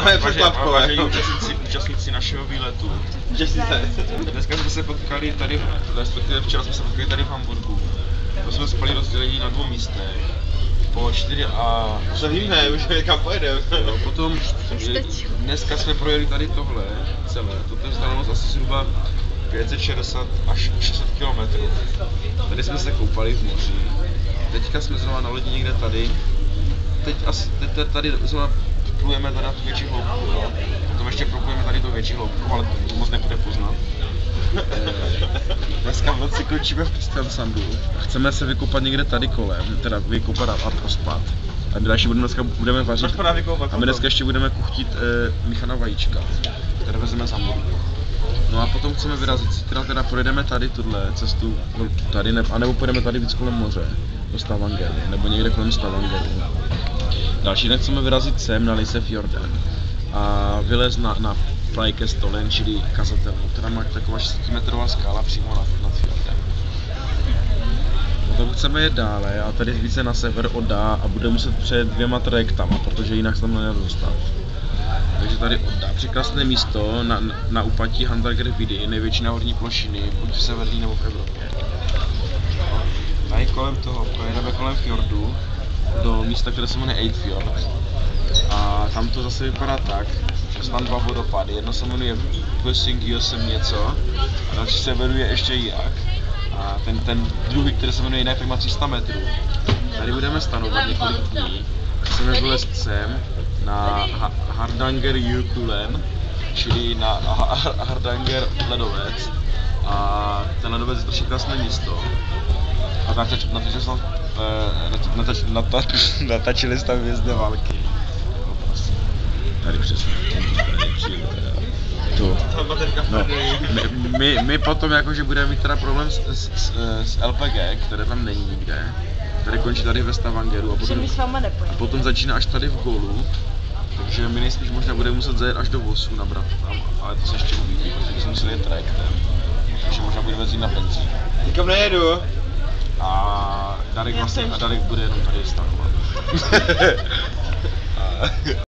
úplně překvapko. Vážení účastníci našeho výletu. Dneska jsme se potkali tady, respektive včera jsme se potkali tady v Hamburgu. To jsme spali rozdělení na 2 místech. Po 4 a... To víme, už kam pojedeme. Potom dneska jsme projeli tady tohle celé. Toto je vzdálenost asi zhruba 560 až 600 km. Tady jsme se koupali v moři. Teďka jsme zrovna na lodi někde tady. Teď tady zrovna plujeme teda tu větší hloubku, no. Potom ještě proplujeme tady tu větší hloubku, ale to moc nebude poznat. Dneska v noci končíme v Kristiansandu. Chceme se vykopat někde tady kolem, teda vykopat a prospat. A další budeme vařit. A my dneska ještě budeme kuchtit míchaná vajíčka, které vezmeme z Hamburgu. No a potom chceme vyrazit, zítra teda projedeme tady tuhle cestu, tady anebo pojedeme tady víc kolem moře, do Stavangeru, nebo někde kolem Stavangeru. Další den chceme vyrazit sem na Lysefjorden a vylez na Flykestolen, čili kazatelnu, která má taková 600metrová skála přímo nad fjordem. No to chceme jet dále a tady více na sever oddá a bude muset přejet 2 trajektama, protože jinak se tam nedá dostat. Takže tady oddá. Překrásné místo na úpatí Hardangerviddy, největší náhorní plošiny, buď v severní nebo v Evropě. Tady kolem toho projedeme kolem fjordu do místa, které se jmenuje Eidfjord. A tam to zase vypadá tak, že jsou tam 2 vodopady. Jedno se jmenuje Vösingjösen něco a další se jmenuje ještě jinak. A ten druhý, který se jmenuje jinak, tak má 300 metrů. Tady budeme stanovat několik dní. Chceme vylezt sem na Hardangerjökull, čili na Hardanger ledovec. A ten ledovec je strašně krásné místo. A natačili jsme tam Hvězdné války. Tady přesně. Tu. No, my potom jakože budeme mít teda problém s LPG, které tam není nikde. Tady končí tady ve Stavangeru a potom začíná až tady v Golu. Takže my nejspíš možná budeme muset zajet až do Vosu nabrat tam, ale to se ještě uvidí, protože jsme museli jet trajektem. Takže možná budeme jít na benzín. Nikam nejedu. A Darek bude jenom tady stahovat.